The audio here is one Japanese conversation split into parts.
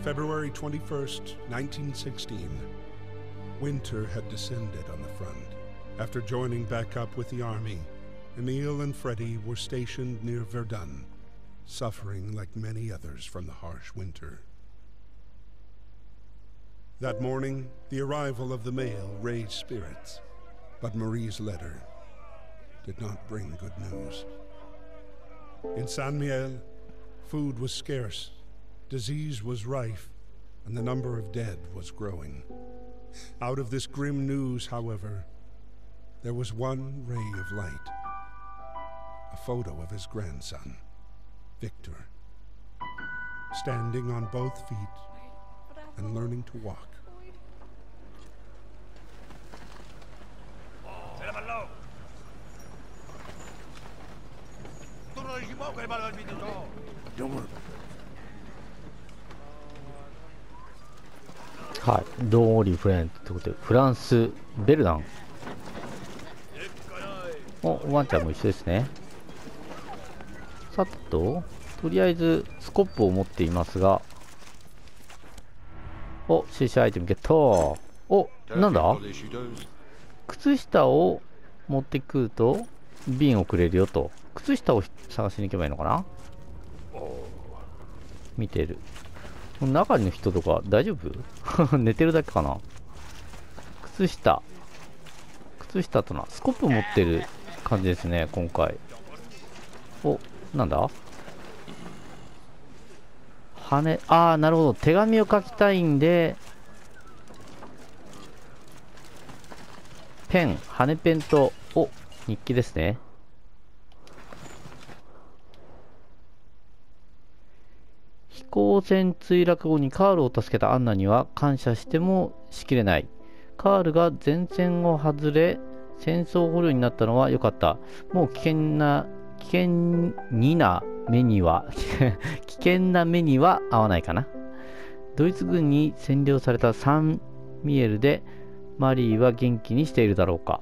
February 21st, 1916. Winter had descended on the front. After joining back up with the army, Emile and Freddie were stationed near Verdun, suffering like many others from the harsh winter. That morning, the arrival of the mail raised spirits, but Marie's letter did not bring good news. In Saint-Mihiel, food was scarce, disease was rife, and the number of dead was growing. Out of this grim news, however, there was one ray of light. A photo of his grandson, Victor, standing on both feet and learning to walk. Don't worry. はい、ドーリーフレンドってことで、フランス、ベルダン。ワンちゃんも一緒ですね。さてとりあえずスコップを持っていますが、CC アイテムゲット。なんだ、靴下を持ってくると瓶をくれるよと。靴下を探しに行けばいいのかな。見てる。中の人とか大丈夫寝てるだけかな。靴下とな、スコップ持ってる感じですね、今回。なんだ、羽、なるほど、手紙を書きたいんで、ペン、羽ペンと、日記ですね。飛行船墜落後にカールを助けたアンナには感謝してもしきれない。カールが前線を外れ戦争捕虜になったのは良かった。もう危険な目には危険な目には合わないかな。ドイツ軍に占領されたサンミエルでマリーは元気にしているだろうか。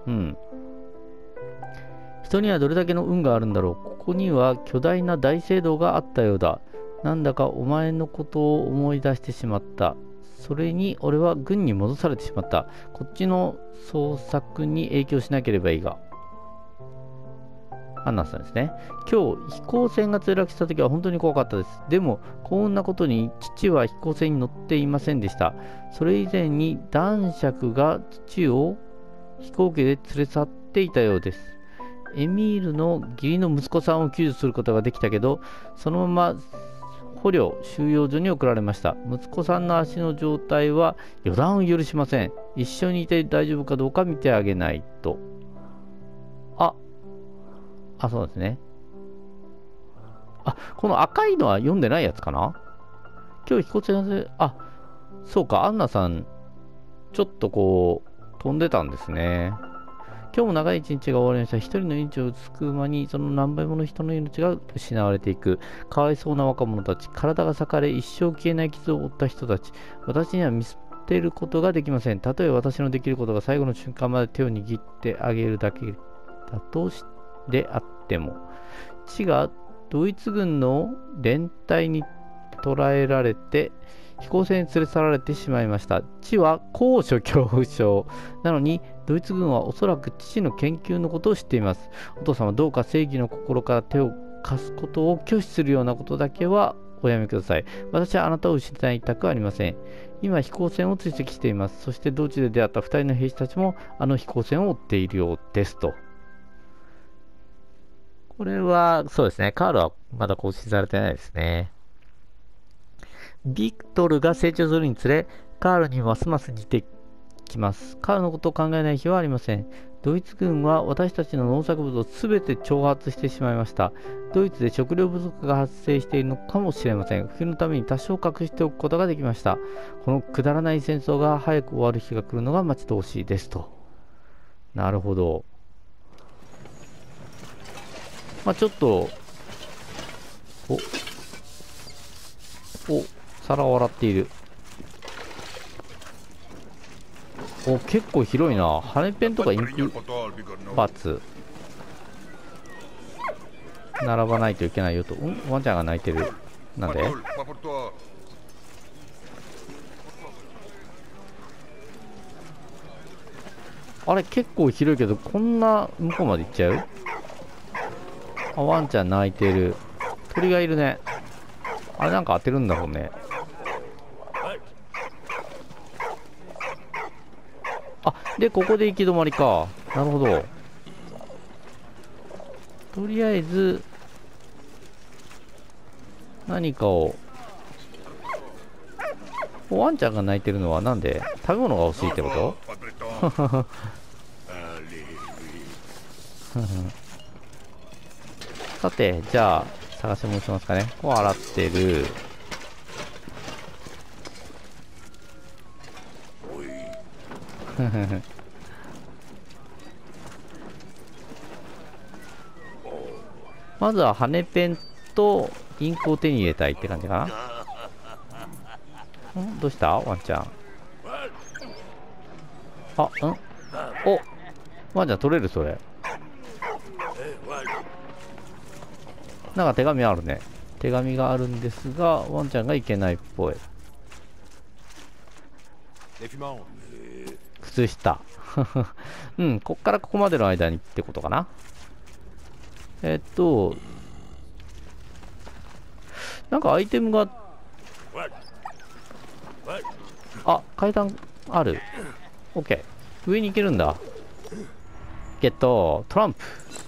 人にはどれだけの運があるんだろう。ここには巨大な大聖堂があったようだ。なんだかお前のことを思い出してしまった。それに俺は軍に戻されてしまった。こっちの捜索に影響しなければいいが。アンナさんですね。今日飛行船が墜落した時は本当に怖かったです。でも幸運なことに父は飛行船に乗っていませんでした。それ以前に男爵が父を飛行機で連れ去っていたようです。エミールの義理の息子さんを救助することができたけど、そのまま捕虜収容所に送られました。息子さんの足の状態は予断を許しません。一緒にいて大丈夫かどうか見てあげないと。そうですね。この赤いのは読んでないやつかな。今日飛行船で、そうか、アンナさんちょっとこう飛んでたんですね。今日も長い一日が終わりました。一人の命を救う間にその何倍もの人の命が失われていく。かわいそうな若者たち、体が裂かれ一生消えない傷を負った人たち。私には見捨てることができません。たとえ私のできることが最後の瞬間まで手を握ってあげるだけだとであっても。父がドイツ軍の連隊に捕らえられて飛行船に連れ去られてしまいました。父は高所恐怖症なのに、ドイツ軍はおそらく父の研究のことを知っています。お父様、どうか正義の心から手を貸すことを拒否するようなことだけはおやめください。私はあなたを失いたくありません。今飛行船を追跡しています。そして道中で出会った2人の兵士たちもあの飛行船を追っているようですと。これはそうですね、カールはまだ更新されてないですね。ビクトルが成長するにつれ、カールにますます似てきます。カールのことを考えない日はありません。ドイツ軍は私たちの農作物をすべて挑発してしまいました。ドイツで食料不足が発生しているのかもしれません。冬のために多少隠しておくことができました。このくだらない戦争が早く終わる日が来るのが待ち遠しいですと。なるほど。ちょっと皿を洗っている。結構広いな。羽ペンとかインクパーツ並ばないといけないよと。ワンちゃんが泣いてる。なんであれ結構広いけど、こんな向こうまで行っちゃう？あ、ワンちゃん鳴いてる。鳥がいるね。あれなんか当てるんだろうね。あ、で、ここで行き止まりか。なるほど。とりあえず、何かを。ワンちゃんが鳴いてるのはなんで？食べ物が欲しいってこと？さて、じゃあ、探し物しますかね。ここ洗ってる。まずは羽ペンとインクを手に入れたいって感じかな。どうしたワンちゃん。あ、お、ワンちゃん取れるそれ。なんか手紙あるね。手紙があるんですが、ワンちゃんがいけないっぽい。靴下。うん、こっからここまでの間にってことかな。なんかアイテムが、あ、階段ある。オッケー。上に行けるんだ。ゲット、トランプ。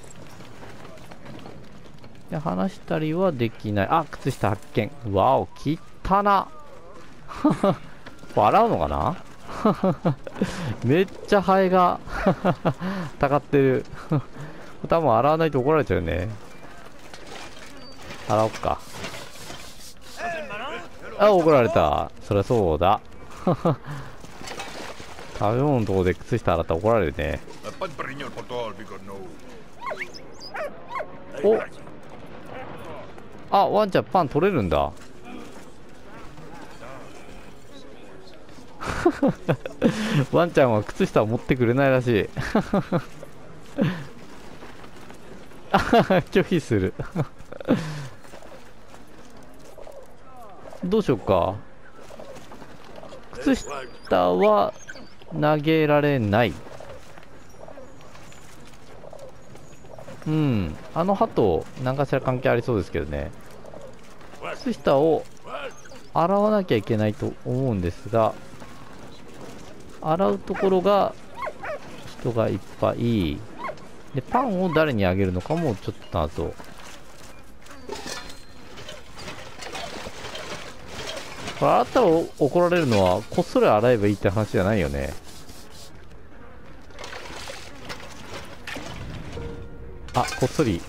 で、離したりはできない。あ、靴下発見。わお、きったな。洗うのかな。めっちゃハエがたかってる。多分洗わないと怒られちゃうね。洗おっか。あ、怒られた。そりゃそうだ。食べ物のとこで靴下洗ったら怒られるね。お、あ、ワンちゃんパン取れるんだ。ワンちゃんは靴下を持ってくれないらしい。拒否する。どうしようか。靴下は投げられない。うん、あの歯と何かしら関係ありそうですけどね。靴下を洗わなきゃいけないと思うんですが、洗うところが人がいっぱいで、パンを誰にあげるのかもちょっと謎。これ洗ったら怒られるのはこっそり洗えばいいって話じゃないよね。あ、こっそり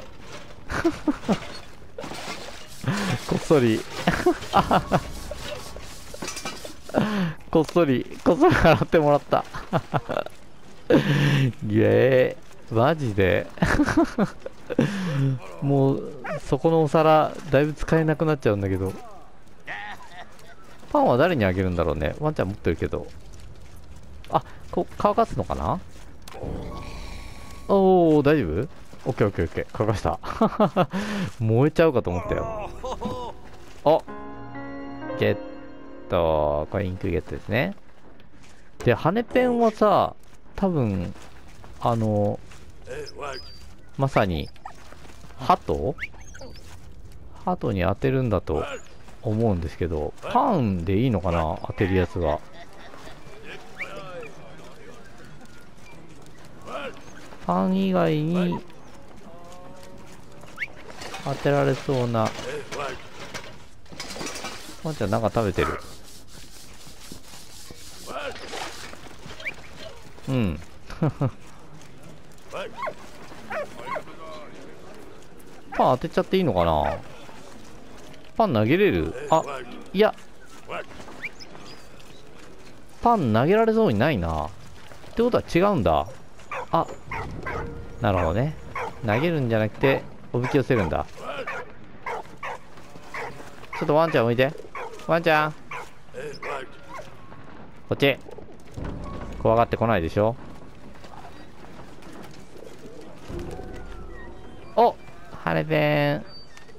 こっそりこっそり洗ってもらった。イエーイ、マジで。もうそこのお皿だいぶ使えなくなっちゃうんだけど。パンは誰にあげるんだろうね。ワンちゃん持ってるけど。あ、乾かすのかな。おお、大丈夫？オッケーオッケーオッケー、乾かした。燃えちゃうかと思ったよ。あ、ゲット。これインクゲットですね。で、羽ペンはさ、多分まさに鳩に当てるんだと思うんですけど、パンでいいのかな、当てるやつは。パン以外に当てられそうな。ワンちゃんなんか食べてる。うん。パン当てちゃっていいのかな。パン投げれる？あ、いや、パン投げられそうにないな。ってことは違うんだ。あ、なるほどね。投げるんじゃなくておびき寄せるんだ。ちょっとワンちゃん置いて。ワンちゃん、こっち。怖がってこないでしょ。お、羽ペン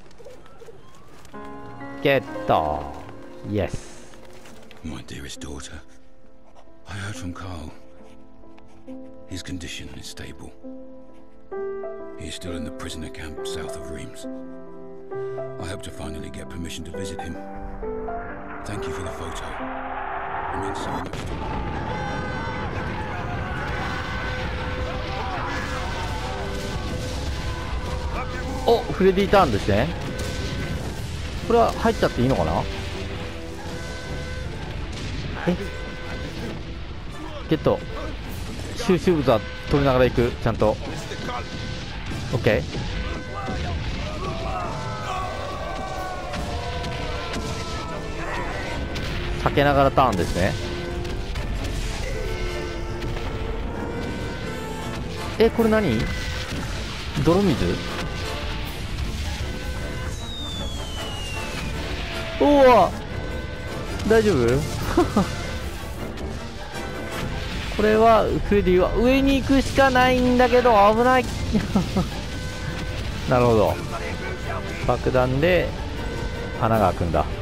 ゲット。イエス。 My dearest daughter, I heard from Carl. His condition is stable. He is still in the prisoner camp south of Reims. I hope to finally get permission to visit him. Thank you for the photo. It means so much to me. お、フレディターンですね。これは入っちゃっていいのかな。え、ゲット。収集物は取りながら行く。ちゃんと OK。 避けながらターンですね。え、これ何？泥水？おお、大丈夫？これはフレディは上に行くしかないんだけど危ないなるほど、爆弾で穴が開くんだ。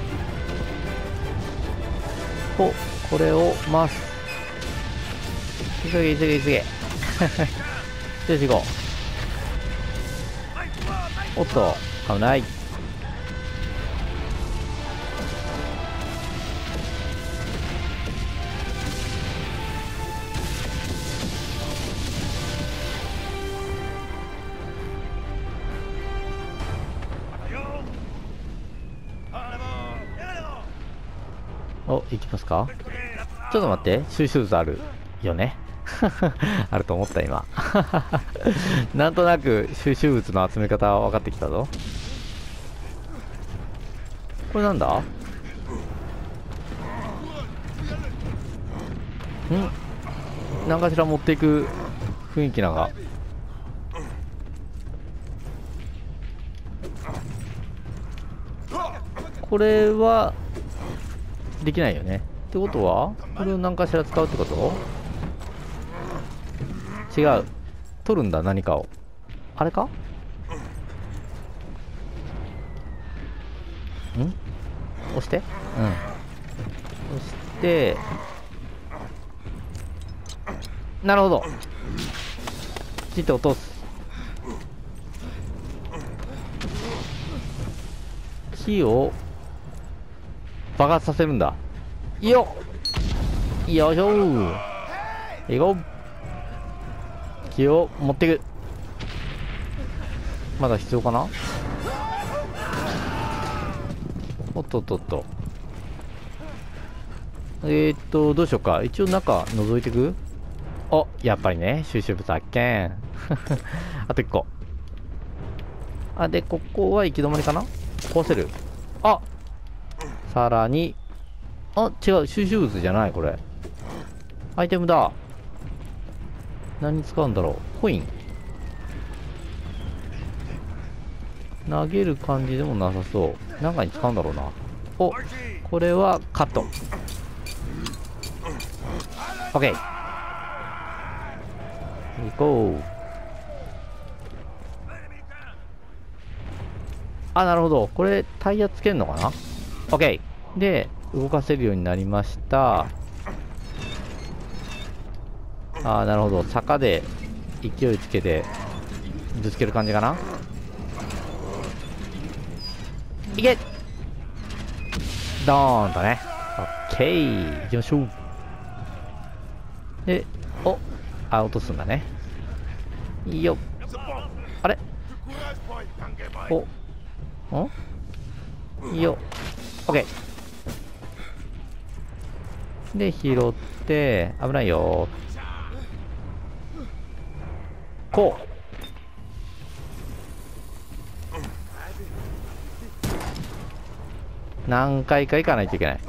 お、これを回す。急げ急げ急げよし行こう。おっと危ない。お、行きますか。ちょっと待って、収集物あるよねあると思った今なんとなく収集物の集め方分かってきたぞ。これなんだ？ん？何かしら持っていく雰囲気なんか。これはできないよね。ってことはこれを何かしら使うってこと？違う、取るんだ何かを。あれか？ん？押して、うん、押して、なるほど、きちっと落とす。木を爆発させるんだ。いいよ、よいしょー、いこう。木を持っていく。まだ必要かな。おっとっとっと。どうしようか。一応中覗いていく。お、やっぱりね、収集物発見あと1個。あ、でここは行き止まりかな。壊せる。あ、さらに、あ、違う、収集物じゃない、これ。アイテムだ。何に使うんだろう。コイン。投げる感じでもなさそう。何かに使うんだろうな。お、これはカット。OK。行こう。あ、なるほど。これタイヤつけるのかな。 OK。で動かせるようになりました。あ、なるほど。坂で勢いつけてぶつける感じかな。いけ、ドーンとね。 OK。 行きましょう。で、お、あ、落とすんだね。いいよ。あれ、お、いいよ。 OK。 で拾って危ないよ。こう何回か行かないといけない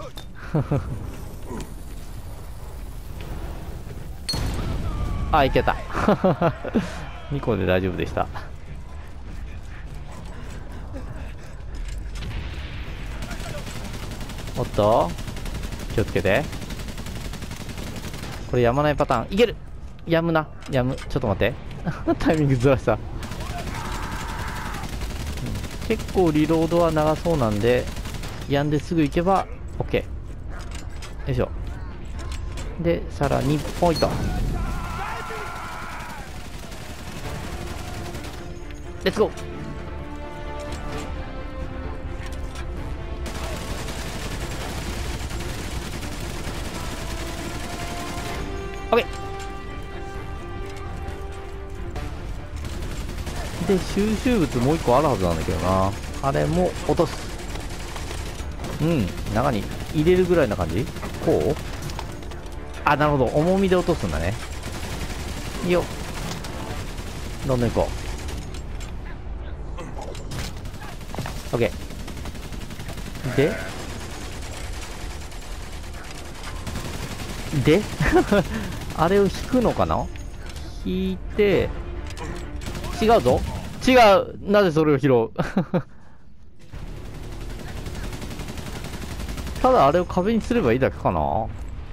あ、いけた2個で大丈夫でした。おっと気をつけて。これやまないパターン。いける。やむな、やむ。ちょっと待ってタイミングずらした、結構リロードは長そうなんで、やんですぐ行けば OK。 よいしょ。でさらにポイント。 レッツゴー。オッケーで、収集物もう一個あるはずなんだけどな。あれも落とす。うん、中に入れるぐらいな感じ。こう、あ、なるほど、重みで落とすんだね。いいよ、どんどん行こう。 OK であれを引くのかな。引いて、違うぞ、違う、なぜそれを拾うただあれを壁にすればいいだけかな。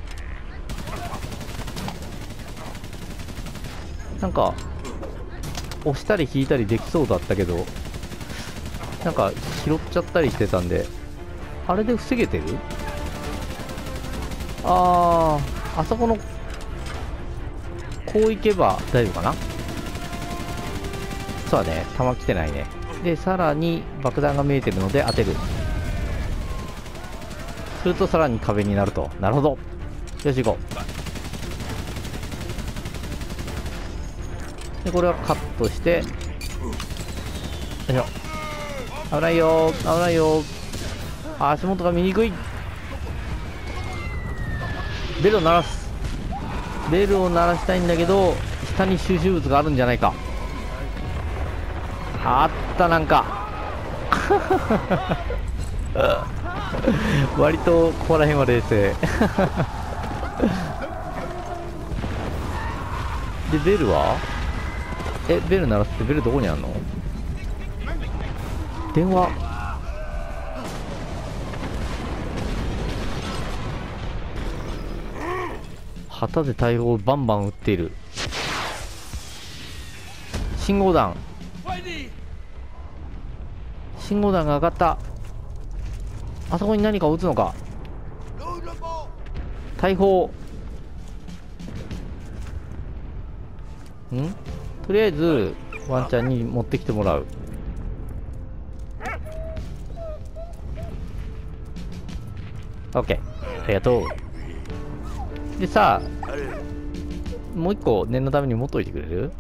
なんか押したり引いたりできそうだったけど、なんか拾っちゃったりしてたんで、あれで防げてる。あそこのこう行けば大丈夫かな。そうだね、弾来てないね。でさらに爆弾が見えてるので当てる。するとさらに壁になると。なるほど、よし行こう。でこれはカットして、よいしょ。危ないよ危ないよ、足元が見にくい。ベルを鳴らす。ベルを鳴らしたいんだけど、下に収集物があるんじゃないか。あった、なんか割とここら辺は冷静でベルは、ベル鳴らすって、ベルどこにあるの。電話。旗で大砲をバンバン撃っている。信号弾、信号弾が上がった。あそこに何かを撃つのか。大砲。とりあえずワンちゃんに持ってきてもらう。オッケー、ありがとう。でさあ、もう一個念のために持っといてくれる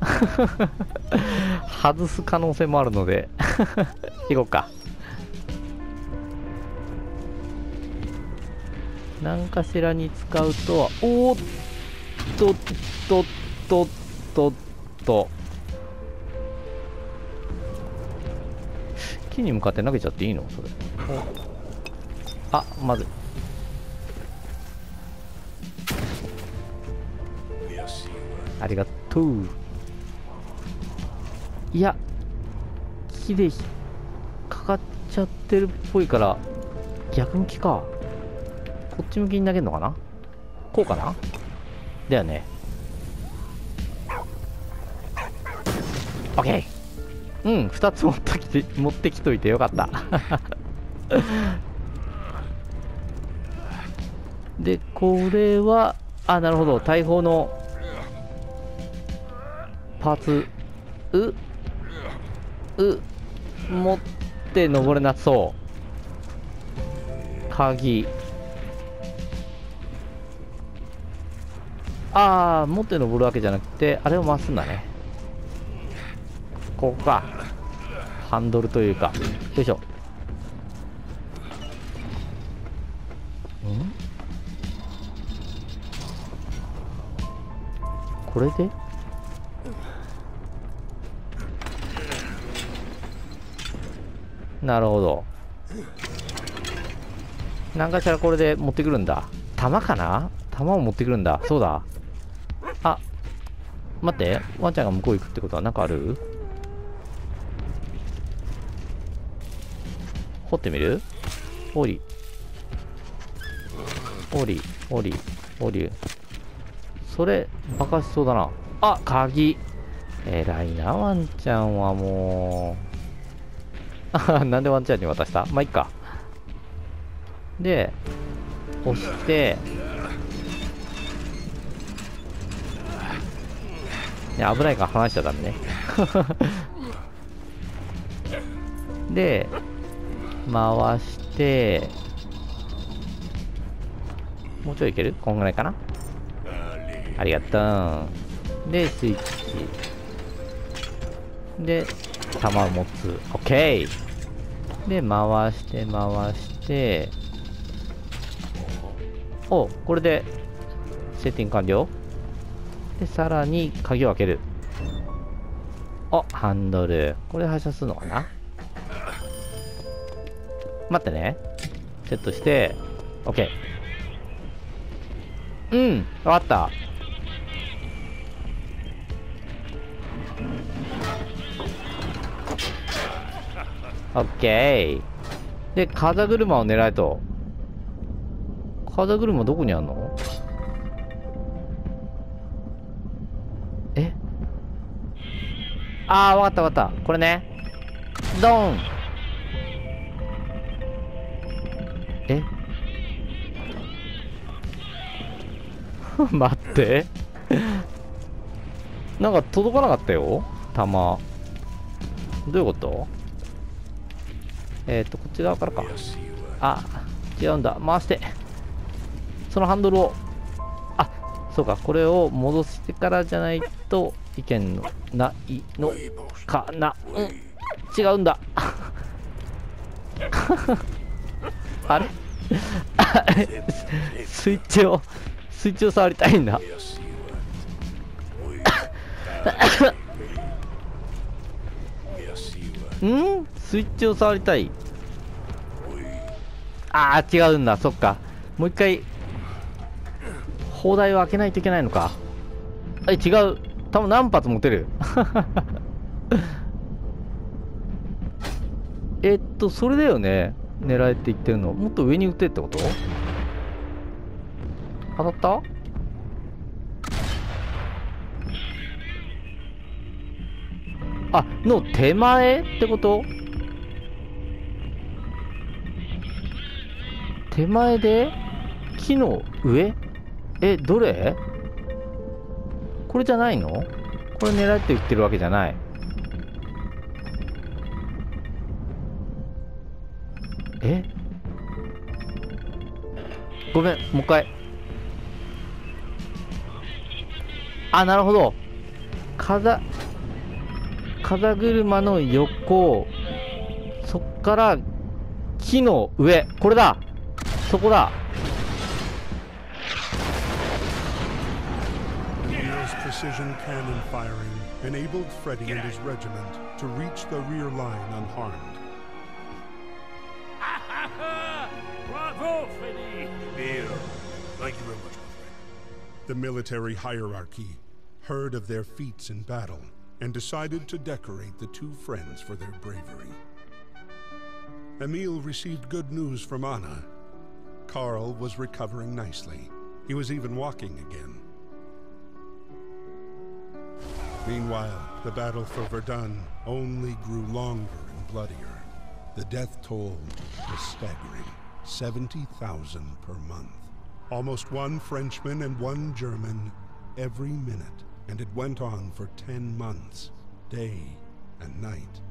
外す可能性もあるので行こうか。何かしらに使うとは、おーっとっとっとっとっと、木に向かって投げちゃっていいのそれ。あ、まずい。ありがとう。いや、木でかかっちゃってるっぽいから逆向きか。こっち向きに投げるのかな。こうかな。だよね。オッケー。うん、2つ持ってきといてよかったでこれは、あ、なるほど、大砲のパーツ持って登れなそう。鍵、ああ、持って登るわけじゃなくて、あれを回すんだね。ここか、ハンドルというか。よいしょ。これでなるほど。何かしらこれで持ってくるんだ。弾かな。弾を持ってくるんだ。そうだ。あ、待って、ワンちゃんが向こう行くってことは何かある。掘ってみる。おりおりおりおり、それバカしそうだな。あ、鍵。えらいなワンちゃんはもうなんでワンちゃんに渡した。まあいっか。で押していや、危ないから離しちゃダメねで回して、もうちょいいける？こんぐらいかな。ありがとう。でスイッチで弾を持つ。 OK で回して回して、お、これでセッティング完了で、さらに鍵を開ける。あ、ハンドル、これで発射するのかな。待ってね、セットして OK。 うん、分かった。オッケーで、風車を狙えと。風車どこにあんの？え、あー、わかったわかった。これね、ドーン。え待ってなんか届かなかったよ、弾。どういうこと？こっち側からか。あ、違うんだ、回して、そのハンドルを。あ、そうか、これを戻してからじゃないといけんのないのかな。うん、違うんだあれスイッチを触りたいんだん？スイッチを触りたい。ああ、違うんだ。そっか、もう一回砲台を開けないといけないのか。違う、多分何発持てるそれだよね、狙えって言ってるの。もっと上に撃てってこと？当たった？あ、の手前ってこと？手前で木の上？どれ？これじゃないの？これ狙って言ってるわけじゃない。ごめん、もう一回。あ、なるほど。風車の横、そっから木の上、これだ、そこだ。 O'Neill's precision cannon firing enabled Freddy and his regiment to reach the rear line unharmed. Bravo, Freddy! Thank you very much, my friend. The military hierarchy heard of their feats in battle and decided to decorate the two friends for their bravery. Emil received good news from Anna. Karl was recovering nicely. He was even walking again. Meanwhile, the battle for Verdun only grew longer and bloodier. The death toll was staggering, 70,000 per month. Almost one Frenchman and one German every minute, and it went on for 10 months, day and night.